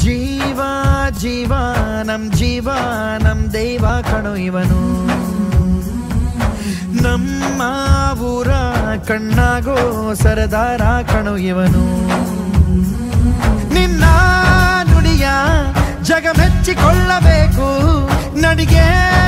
ಜೀವ ಜೀವ ನಮ್ ದೈವ ಕಣೋ ಇವನು ನಮ್ಮ ಊರ ಕಣ್ಣಾಗೋ ಸರದಾರ ಕಣೋ ಇವನು ನಿನ್ನ ನುಡಿಯ ಜಗ ಮೆಚ್ಚಿಕೊಳ್ಳಬೇಕು ನಡಿಗೆ